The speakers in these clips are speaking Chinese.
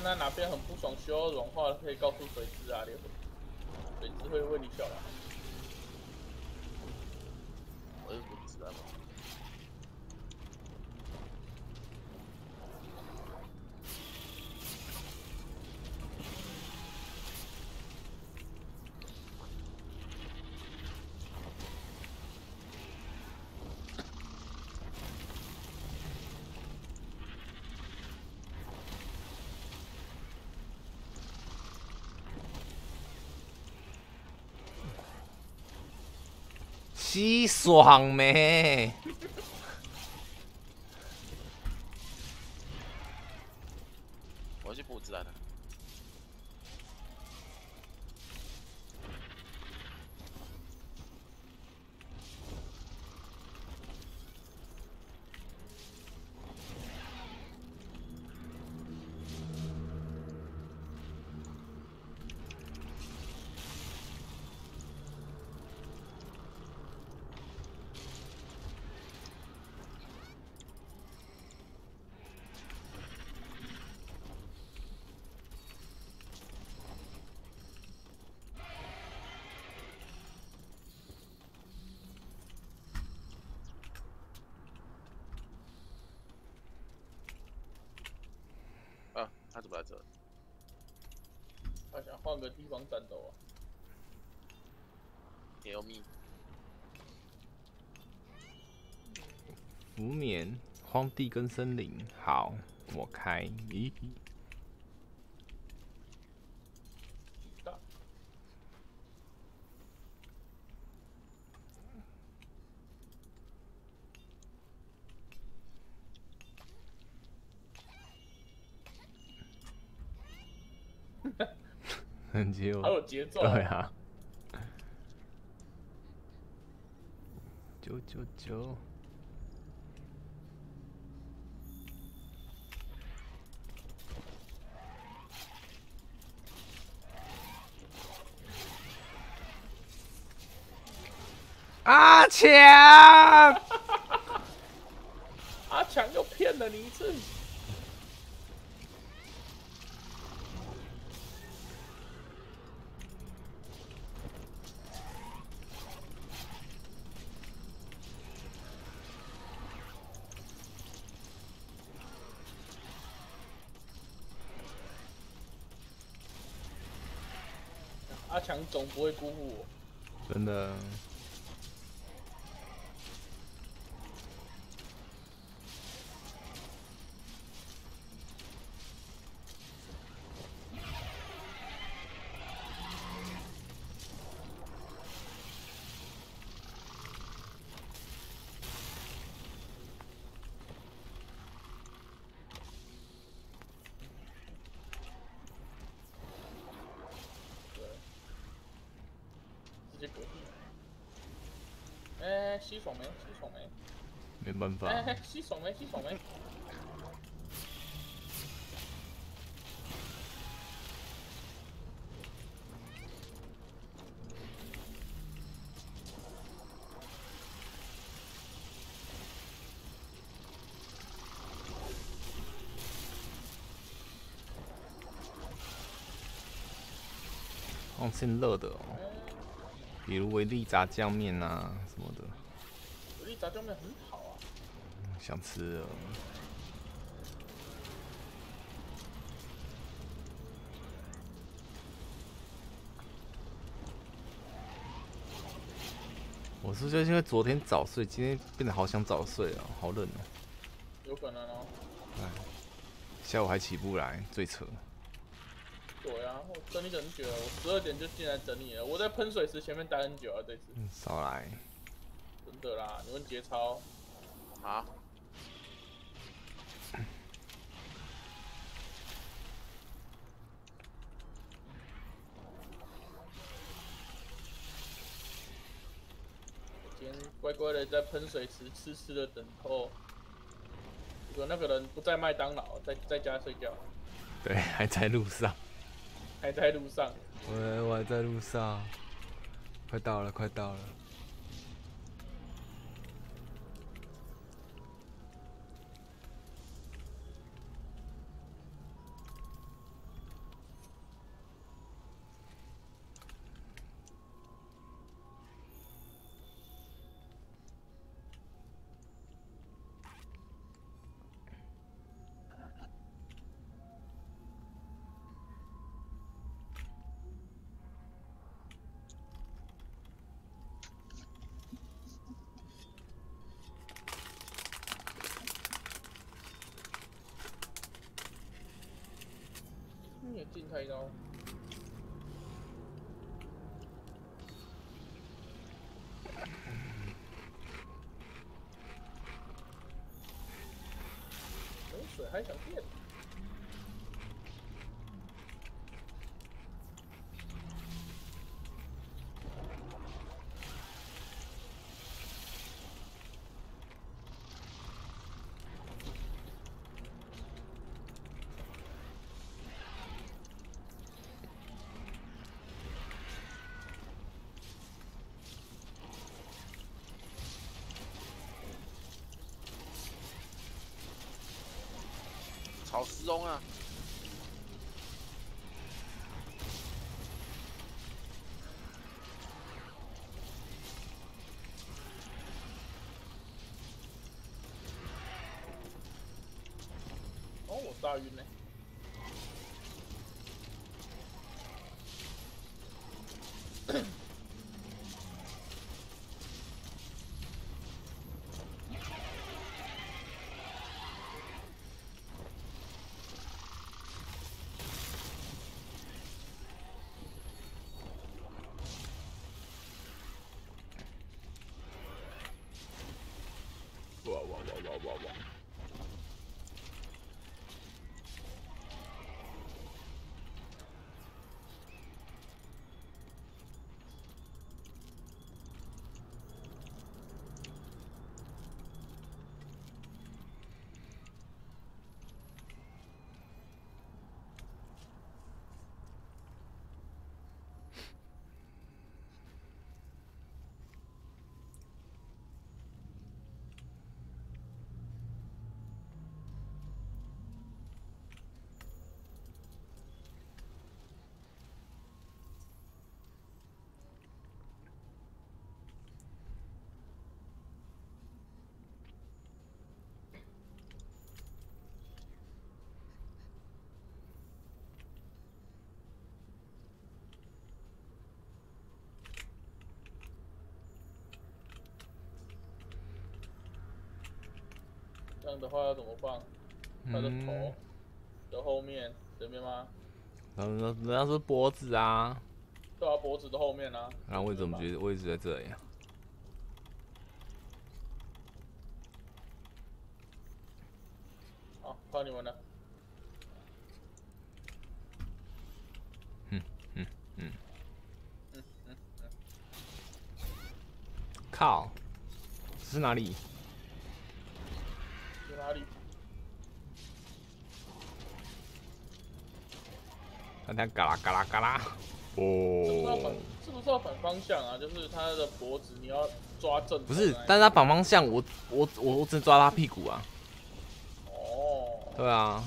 看他哪边很不爽，需要软化，可以告诉水质啊，水质会为你小啦。 我是不知道。 稀爽没？ 我去补自然了。啊，他怎么在这？ 他想换个地方战斗啊。 Tell me。 浮眠、荒地跟森林，好，我开。咦？很节奏， 好有节奏。 对啊。999。阿强， 阿强又骗了你一次。阿强总不会辜负我。 真的。 直接隔壁。哎，吸爽没？吸爽没？ 没办法。 哎，吸爽没？吸爽没？ 放现热的哦，比如维力炸酱面啊什么的。 维力炸酱面很好啊。 想吃了。我是就是因为昨天早睡，今天变得好想早睡啊，好冷哦。 有可能哦。 哎，下午还起不来，最扯。 对啊，我整理很久了，我12点就进来整理了。我在喷水池前面待很久啊，这次。 少来。 真的啦，你问节操。 啊。 今天乖乖的在喷水池痴痴的等候。有那个人不在麦当劳，在家睡觉。 对，还在路上。 还在路上。 我还在路上。快到了，快到了。 没水还想变？ 草丝绒啊！ 哦，我大晕呢。 哇哇哇哇哇哇！ 这样的话要怎么办？他的头的后面这边吗？ 人家是脖子啊， 对啊，脖子的后面啊。 然后我怎么觉得位置在这里啊？ 好，靠你们了。 靠，这是哪里？ 去哪里？ 看它嘎啦嘎啦嘎啦。哦， 是不是要反方向啊？就是他的脖子你要抓正。 不是，但是它反方向，我只能抓它屁股啊。 哦。 对啊。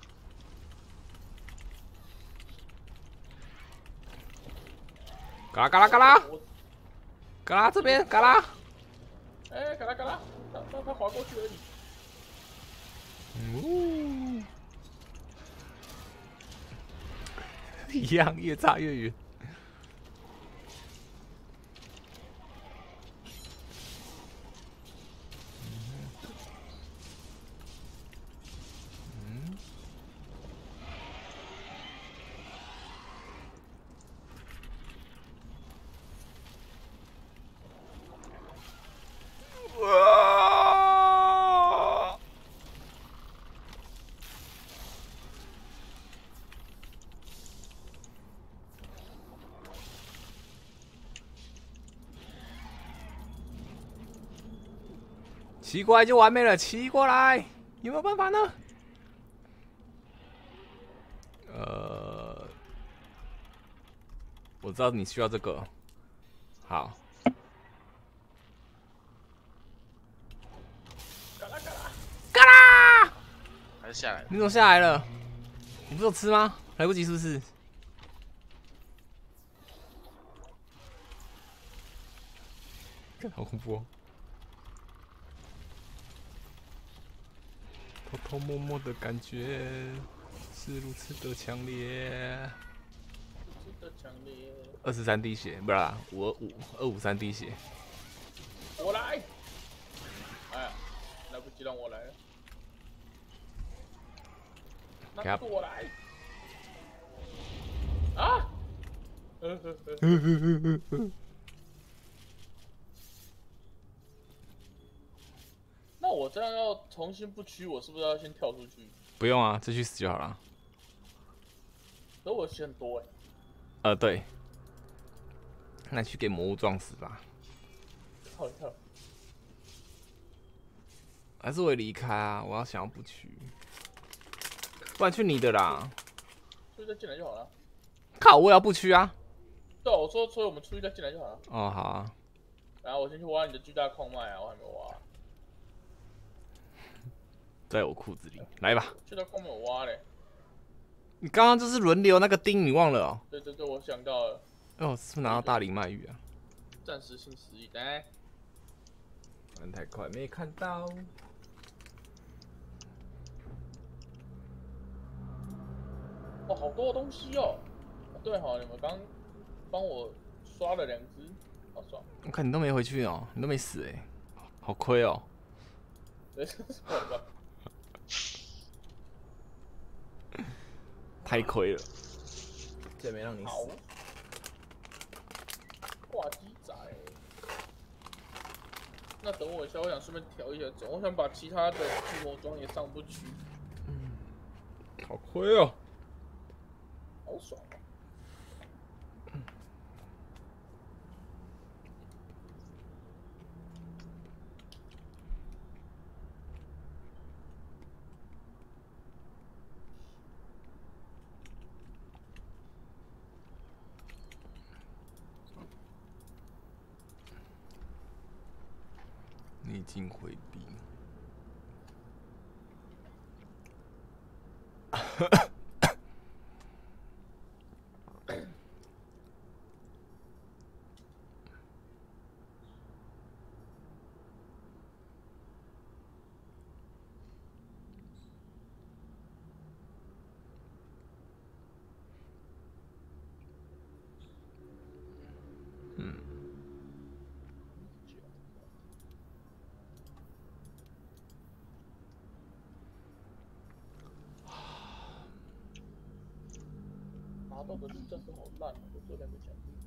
嘎啦嘎啦嘎啦，嘎啦这边嘎啦。 哎，嘎啦嘎啦，他滑过去而已。 一样，越差越远。骑过来就完美了，骑过来，有没有办法呢？我知道你需要这个，好。 嘎啦嘎啦， 嘎啦！ 还是下来了。 你怎么下来了？你不是有吃吗？来不及是不是？好恐怖哦！偷偷摸摸的感觉是如此的强烈。 如此的强烈。 23滴血，不是啦，253滴血。 我来！哎呀，来不及让我来了。那我来。啊！ 要重新不区，我是不是要先跳出去？ 不用啊，就去死就好了。 可我血很多对，那去给魔物撞死吧。 靠一跳。 还是我离开啊？我要想要不去，不然去你的啦。 出去再进来就好了。 靠，我也要不去啊。 对啊，我说，所以我们出去再进来就好了。 哦，好啊。 然后我先去挖你的巨大矿脉啊，我还没挖。 在我裤子里，来吧。 巨大矿脉我挖嘞。 你刚刚就是轮流那个钉，你忘了哦？ 对对对，我想到了。 哦，是不是拿到大鳞鳗鱼啊？ 暂时性失忆，来。 玩太快，没看到。 哇，好多东西哦！对哈，你们刚帮我刷了2只，好爽。 我看你都没回去哦，你都没死哎，好亏哦。 对，是我吧？ 太亏了，这没让你好死。。 挂机仔。那等我一下，我想顺便调一下种，我想把其他的巨魔装也上不去。 好亏哦。 好爽啊！ 逆境回避。 拿到的是这次好烂，我做2个奖励。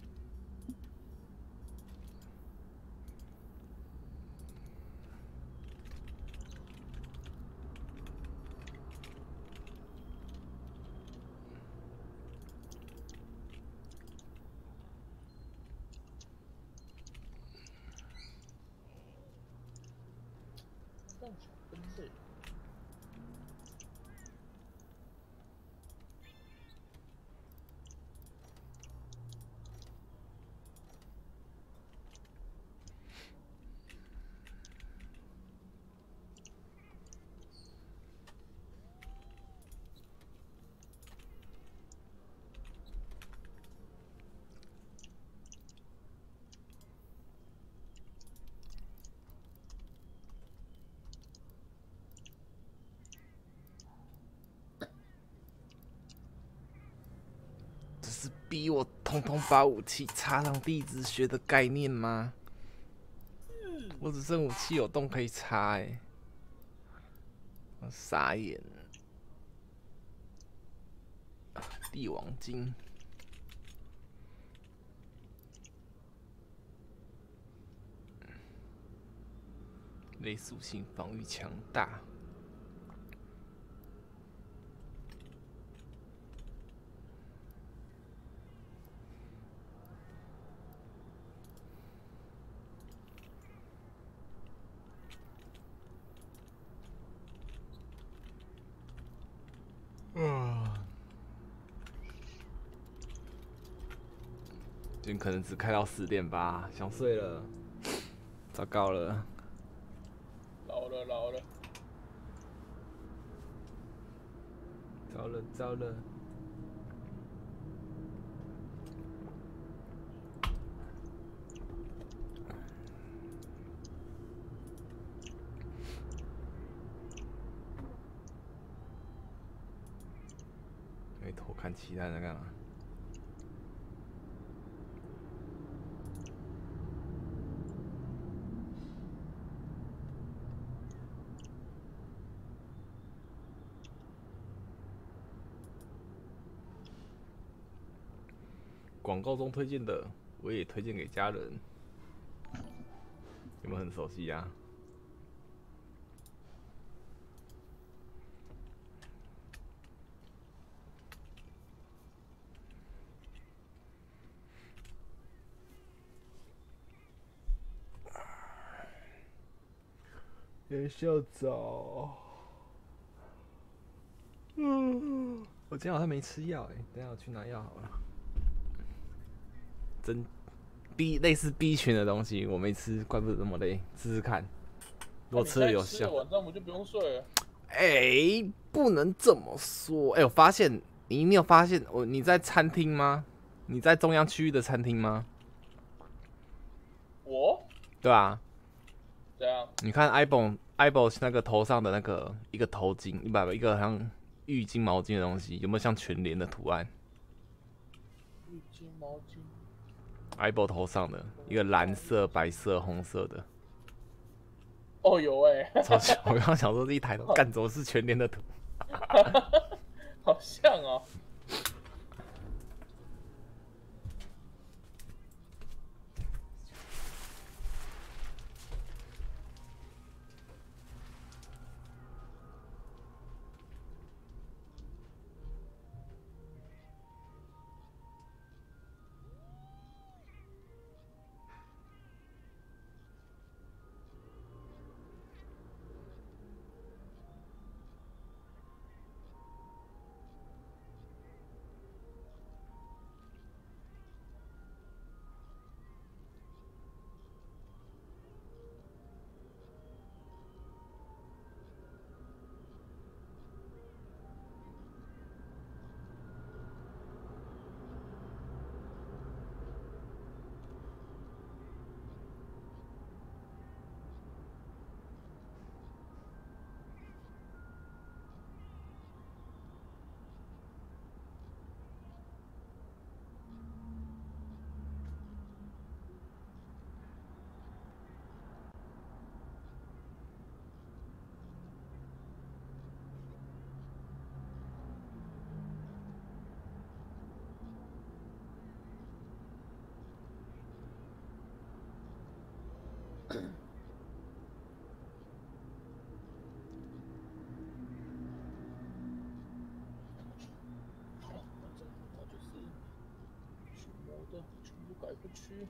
这样想真累。 这是逼我通通把武器插上地质学的概念吗？我只剩武器有洞可以插哎，我傻眼。帝王金，类属性防御强大。今天可能只开到10点吧，想睡了，糟糕了， 老了老了， 糟了糟了。回头看其他人在干嘛？广告中推荐的，我也推荐给家人。有没有很熟悉啊？ 元秀走。我今天好像没吃药哎，等一下我去拿药好了。类似 B 群的东西我没吃，怪不得这么累。试试看，如果吃了有效。 晚上我就不用睡了。 哎，不能这么说。哎，我发现你有发现你在餐厅吗？你在中央区域的餐厅吗？ 我？ 对啊。 怎样？ 你看 iBo 那个头上的那个一个头巾，一个好像浴巾毛巾的东西，有没有像全联的图案？ 浴巾毛巾。 iBo 头上的一个蓝色、白色、红色的。 哦，有哎、欸。 我刚刚想说这一抬头，干怎么是全联的图？ 好像哦。全部改不去。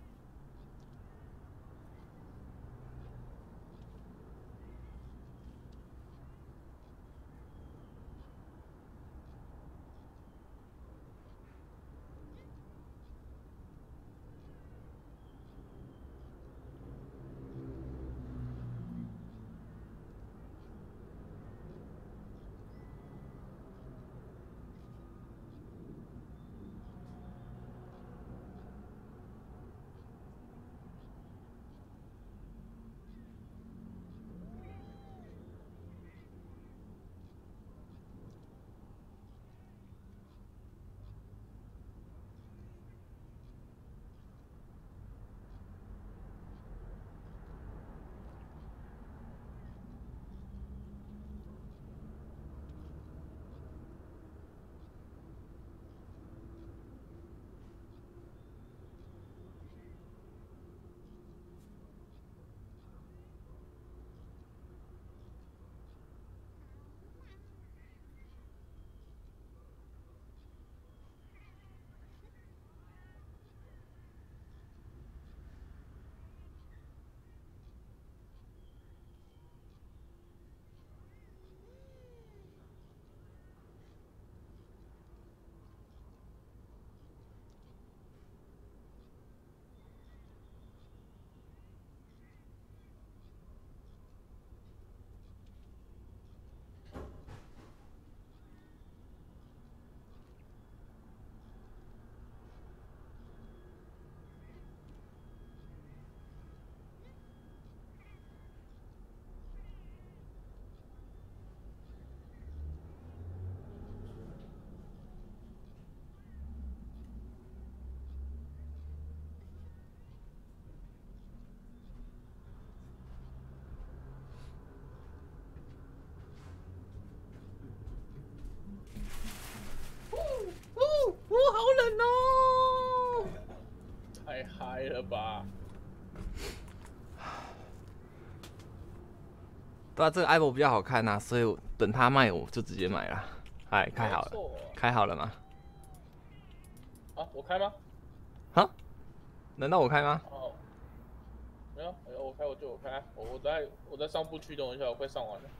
好冷哦！ 太嗨了吧！ 对啊，这个 iPhone 比较好看呐、所以我等它卖我就直接买了。哎，开好了，开好了吗？ 啊，我开吗？ 哈？难道我开吗？ 哦，没有，我我开，我在上部区，等我一下，我快上完了。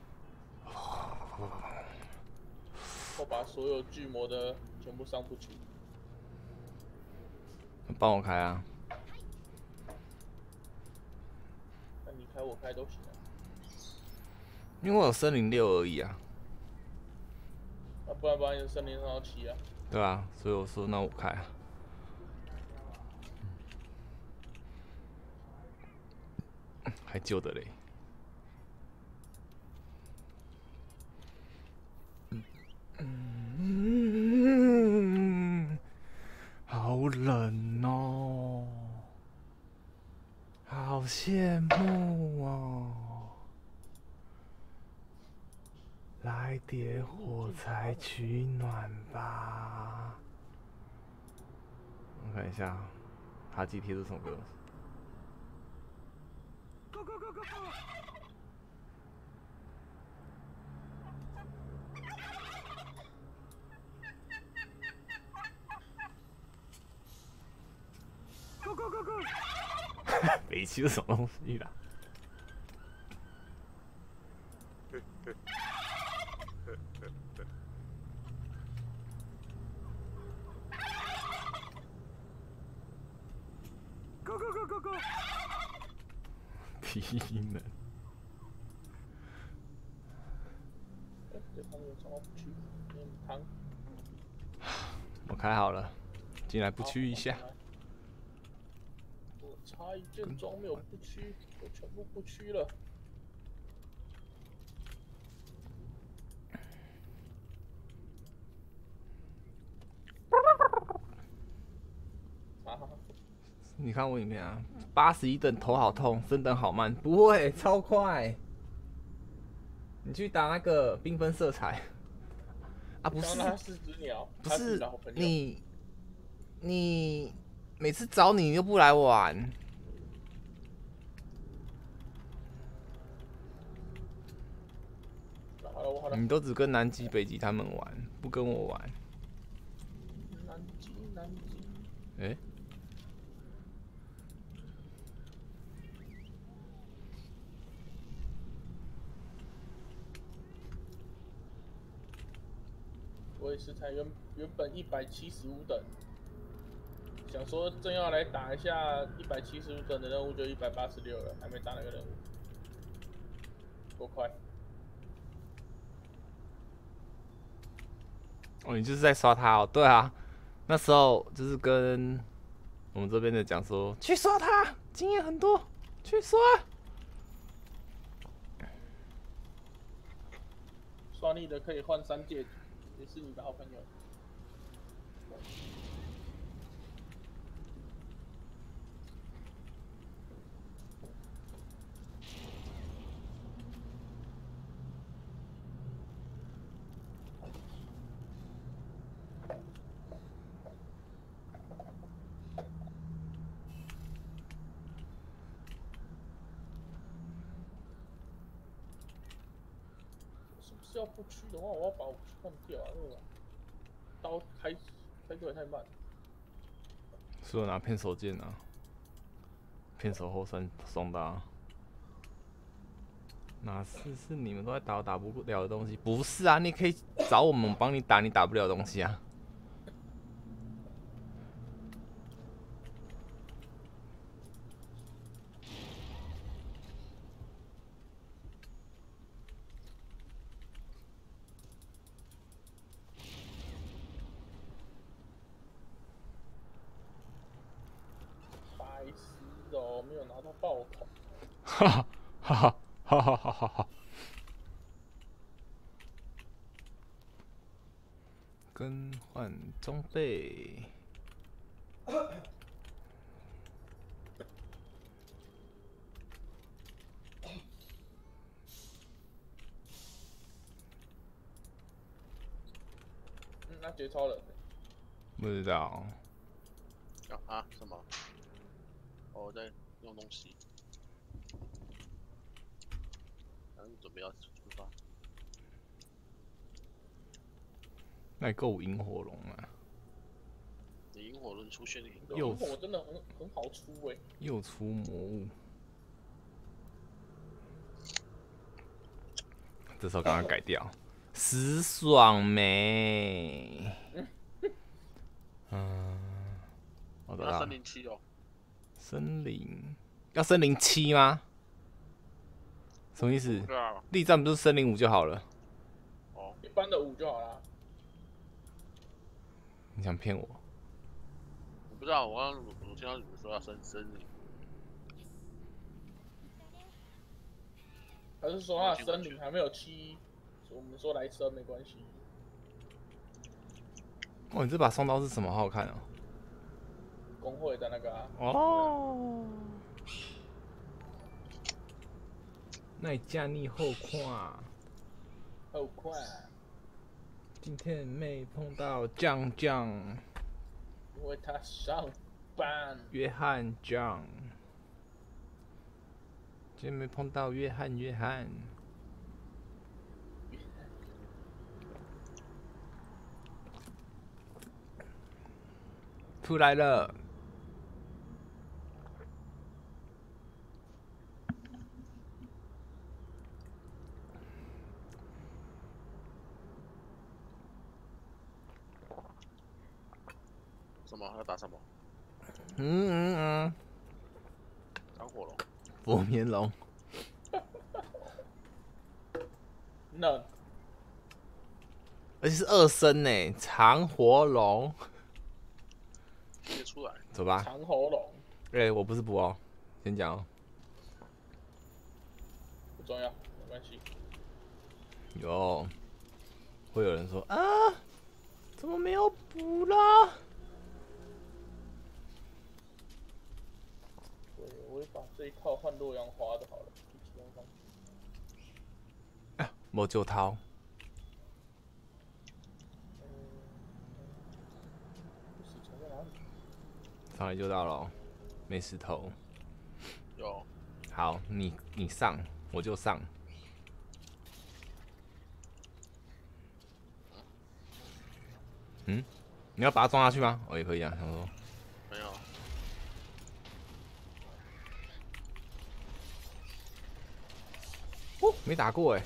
我把所有巨魔的全部上部区。 帮我开啊！ 那你开我开都行啊。 因为我有森林6而已啊。 不然你的森林上到7啊。 对啊，所以我说那我开啊。还救的嘞。好冷哦，好羡慕哦。来点火柴取暖吧。我看一下，哈基贴是什么歌？ Go go go go go！ Go go go go！ 北七是什么东西啦？ Go go go go go！ 低能。 对方有上到不去，汤。 我开好了，进来不区一下。 我差一件装没有不区，我全部不区了。 你看我影片啊，81等头好痛，升等好慢，不会超快。你去打那个缤纷色彩啊，不是？ 是只鸟， 不是你每次找你又不来玩。你都只跟南极、北极他们玩，不跟我玩。 南极。 哎、欸。 我也是才原本175等，想说正要来打一下175等的任务，就186了，还没打那个任务，多快！ 哦，你就是在刷他哦？对啊，那时候就是跟我们这边的讲说，去刷他，经验很多，去刷。 刷你的可以换3戒指，也是你的好朋友。要不区的话，我要把我区换掉啊！那个刀开出来太慢。 所以我拿片手剑啊，片手后双刀。哪是你们都在打我打不了的东西？不是啊，你可以找我们帮你打你打不了的东西啊。 没有拿到爆头。 哈哈哈哈哈哈哈哈！更换装备。 那绝超人。 不知道。 啊？什么？我在用东西。准备要出发。 那够萤火龙啊！ 萤火轮出现萤火真的很好出欸。 又出魔物。 这时候赶快改掉，死爽没？我的要森林7哦， 森林要森林7吗？什么意思？ 对啊， 力战不是森林5就好了？ 哦， 一般的5就好啦。 你想骗我？ 我不知道，我听到你们说要森林， 还是说他的森林还没有7，我们说来升没关系。 哦，你这把双刀是什么？好好看哦。 工会的那个啊。 哦。那你加你后看。 好快。 今天没碰到酱酱。 因为他上班。 约翰酱。今天没碰到约翰。出来了。 什么要打什么？长火龙。 佛面龙。 那。 而且是2声呢，长活龙。 直接出来。 走吧。 长喉龙。 我不是补哦，先讲哦。 不重要，没关系。 会有人说啊，怎么没有补啦？ 对，我会把这一套换洛阳花的好了， 没就掏。 石头在哪里？ 上来就到了哦，没石头。 有。 好，你上，我就上。你要把它装下去吗？也可以啊，想说。 没有。 没打过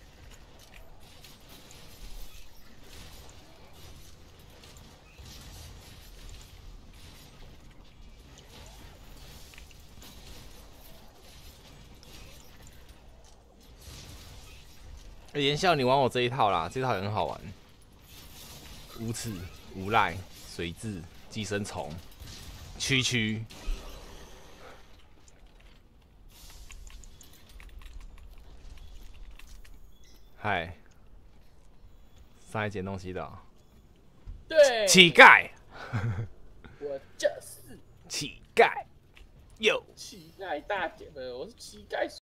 言笑，你玩我这一套啦，这套也很好玩。无耻、无赖、水蛭、寄生虫、蛐。嗨，上来捡东西的、哦。 对。 乞丐。 我就是乞丐。有。 乞丐大姐，我是乞丐。